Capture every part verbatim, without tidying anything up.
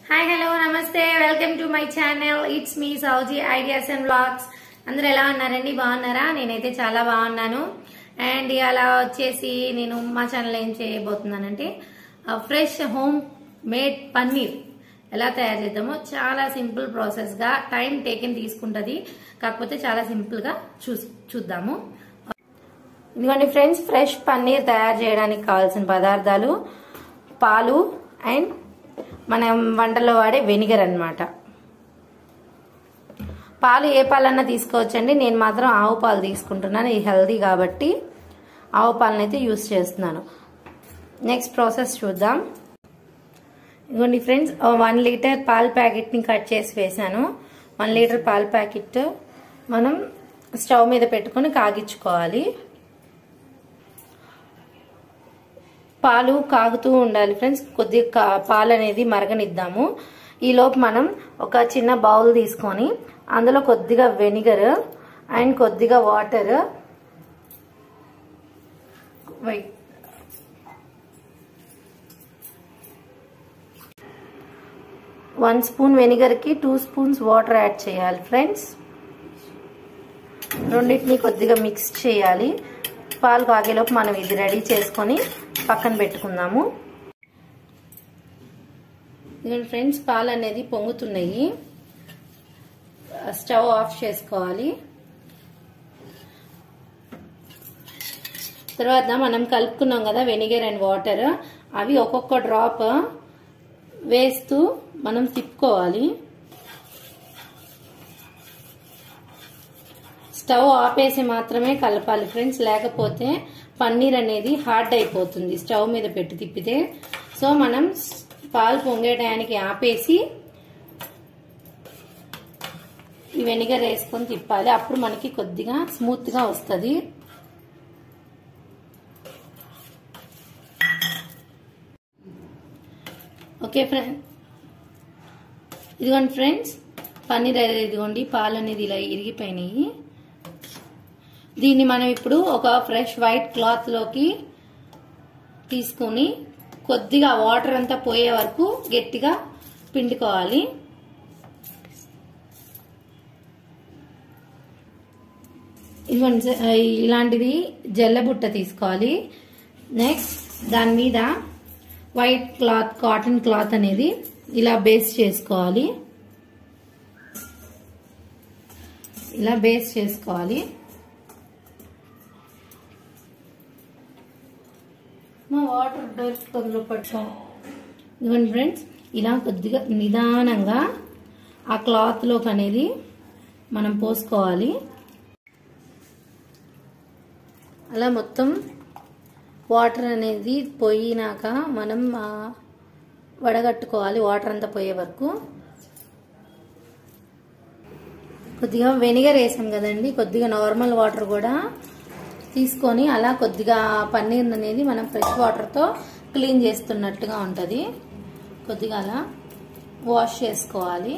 Hi hello నమస్తే welcome to my channel it's me Sowji ideas and vlogs. అందరూ ఎలా ఉన్నారండి? బాగున్నారా? నేనైతే చాలా బాగున్నాను. అండ్ అలా వచ్చేసి నేను మా ఛానల్ ఏం చేయబోతున్నానంటే ఫ్రెష్ హోమ్ మేడ్ పన్నీర్ ఎలా తయారు చేద్దామో చాలా సింపుల్ ప్రాసెస్ గా టైం టేకెన్ తీసుకుంటది, కాకపోతే చాలా సింపుల్ గా చూ చూద్దాము. ఇదిగోండి ఫ్రెండ్స్, ఫ్రెష్ పన్నీర్ తయారు చేయడానికి కావాల్సిన పదార్థాలు పాలు అండ్ మనం వంటలో వాడే వెనిగర్ అన్నమాట. పాలు ఏ పాలన్నా తీసుకోవచ్చండి, నేను మాత్రం ఆవు పాలు తీసుకుంటున్నాను, ఇది హెల్దీ కాబట్టి ఆవు పాలను అయితే యూస్ చేస్తున్నాను. నెక్స్ట్ ప్రాసెస్ చూద్దాం. ఇదిగోండి ఫ్రెండ్స్, వన్ లీటర్ పాల ప్యాకెట్ని కట్ చేసి వేసాను. వన్ లీటర్ పాల ప్యాకెట్ మనం స్టవ్ మీద పెట్టుకొని కాగించుకోవాలి. పాలు కాగుతూ ఉండాలి ఫ్రెండ్స్, కొద్దిగా పాలు అనేది మరగనిద్దాము. ఈలోపు మనం ఒక చిన్న బౌల్ తీసుకొని అందులో కొద్దిగా వెనిగర్ అండ్ కొద్దిగా వాటర్, వైట్ వన్ స్పూన్ వెనిగర్కి టూ స్పూన్స్ వాటర్ యాడ్ చేయాలి ఫ్రెండ్స్. రెండింటిని కొద్దిగా మిక్స్ చేయాలి. పాలు కాగేలోపు మనం ఇది రెడీ చేసుకొని పక్కన పెట్టుకుందాము. ఇదిగోండి ఫ్రెండ్స్, పాలు అనేది పొంగుతున్నాయి. స్టవ్ ఆఫ్ చేసుకోవాలి. తర్వాత మనం కలుపుకున్నాం కదా వెనిగర్ అండ్ వాటర్, అవి ఒక్కొక్క డ్రాప్ వేస్తూ మనం తిప్పుకోవాలి. స్టవ్ ఆపేసి మాత్రమే కలపాలి ఫ్రెండ్స్, లేకపోతే పన్నీర్ అనేది హార్డ్ అయిపోతుంది స్టవ్ మీద పెట్టి తిప్పితే. సో మనం పాలు పొంగేయడానికి ఆపేసి ఈ వెనిగర్ వేసుకొని తిప్పాలి, అప్పుడు మనకి కొద్దిగా స్మూత్ గా వస్తుంది. ఓకే ఫ్రెండ్, ఇదిగోండి ఫ్రెండ్స్, పన్నీర్ అనేది ఇదిగోండి, పాలు అనేది ఇలా ఇరిగిపోయినాయి. దీన్ని మనం ఇప్పుడు ఒక ఫ్రెష్ వైట్ క్లాత్ లోకి తీసుకుని కొద్దిగా వాటర్ అంతా పోయే వరకు గట్టిగా పిండుకోవాలి. ఇదిగోండి, ఇలాంటిది జల్లెబుట్ట తీసుకోవాలి. నెక్స్ట్ దాని మీద వైట్ క్లాత్, కాటన్ క్లాత్ అనేది ఇలా బేస్ చేసుకోవాలి. ఇలా బేస్ చేసుకోవాలి. వాటర్ డైరెక్ట్ అందులో పట్టాం. ఇదిగోండి ఫ్రెండ్స్, ఇలా కొద్దిగా నిదానంగా ఆ క్లాత్ లోకి అనేది మనం పోసుకోవాలి. అలా మొత్తం వాటర్ అనేది పోయినాక మనం వడగట్టుకోవాలి, వాటర్ అంతా పోయే వరకు. కొద్దిగా వెనిగర్ వేసాం కదండి, కొద్దిగా నార్మల్ వాటర్ కూడా తీసుకొని అలా కొద్దిగా పన్నీర్ అనేది మనం ఫ్రెష్ వాటర్తో క్లీన్ చేస్తున్నట్టుగా ఉంటుంది. కొద్దిగా అలా వాష్ చేసుకోవాలి.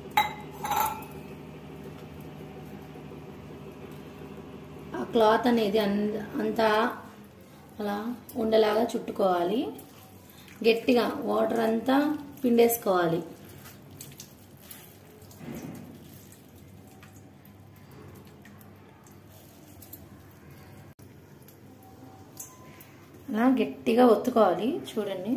ఆ క్లాత్ అనేది అంతా అలా ఉండలాగా చుట్టుకోవాలి. గట్టిగా వాటర్ అంతా పిండేసుకోవాలి. అలా గట్టిగా ఒత్తుకోవాలి. చూడండి,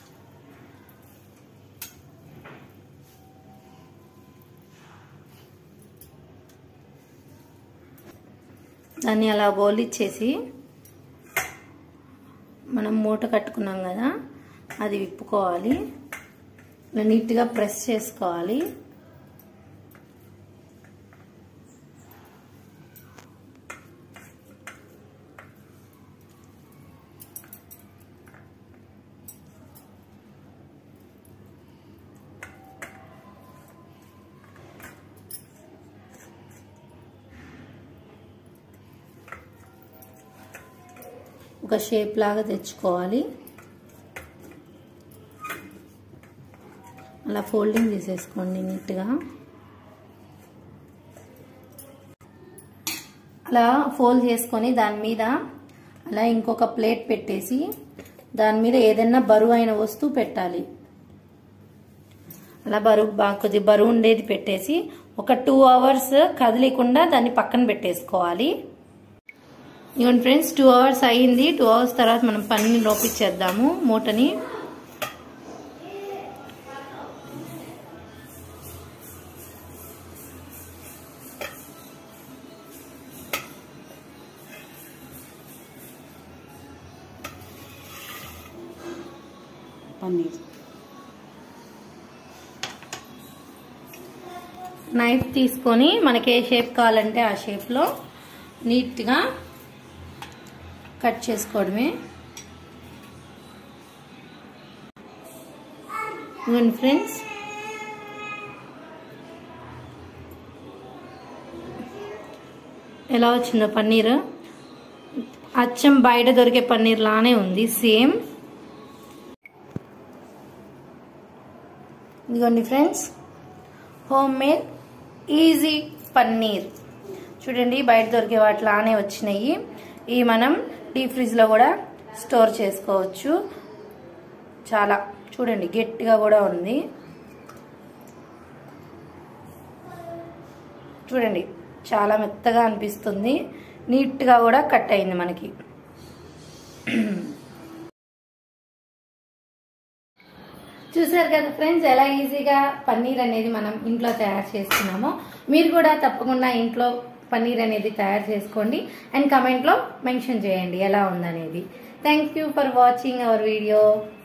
దాన్ని అలా బోలిచ్చేసి మనం మూట కట్టుకున్నాం కదా, అది విప్పుకోవాలి. ఇలా నీట్గా ప్రెస్ చేసుకోవాలి. ఒక షేప్ లాగా తెచ్చుకోవాలి. అలా ఫోల్డింగ్ చేసేసుకోండి నీట్గా. అలా ఫోల్డ్ చేసుకొని దాని మీద అలా ఇంకొక ప్లేట్ పెట్టేసి దాని మీద ఏదైనా బరువైన వస్తువు పెట్టాలి. అలా బరువు బాగా కొద్ది బరువు ఉండేది పెట్టేసి ఒక టూ అవర్స్ కదిలేకుండా దాన్ని పక్కన పెట్టేసుకోవాలి. ఇవ్వండి ఫ్రెండ్స్, టూ అవర్స్ అయ్యింది. టూ అవర్స్ తర్వాత మనం పన్నీర్ లోపించేద్దాము మూటని. పన్నీర్ నైఫ్ తీసుకొని మనకి ఏ షేప్ కావాలంటే ఆ షేప్లో నీట్గా కట్ చేసుకోవడమే. ఇవ్వండి ఫ్రెండ్స్, ఎలా వచ్చిందో పన్నీర్ అచ్చం బయట దొరికే పన్నీర్ లానే ఉంది సేమ్. ఇదిగోండి friends, homemade easy paneer. చూడండి బయట దొరికే వాటిలానే వచ్చినాయి. ఇవి మనం డీప్ ఫ్రిడ్జ్లో కూడా స్టోర్ చేసుకోవచ్చు. చాలా చూడండి గట్టిగా కూడా ఉంది. చూడండి చాలా మెత్తగా అనిపిస్తుంది. నీట్గా కూడా కట్ అయింది మనకి. చూసారు కదా ఫ్రెండ్స్, ఎలా ఈజీగా పన్నీర్ అనేది మనం ఇంట్లో తయారు చేసుకున్నామో. మీరు కూడా తప్పకుండా ఇంట్లో పన్నీర్ అనేది తయారు చేసుకోండి అండ్ కమెంట్లో మెన్షన్ చేయండి ఎలా ఉందనేది. Thank you for watching our video.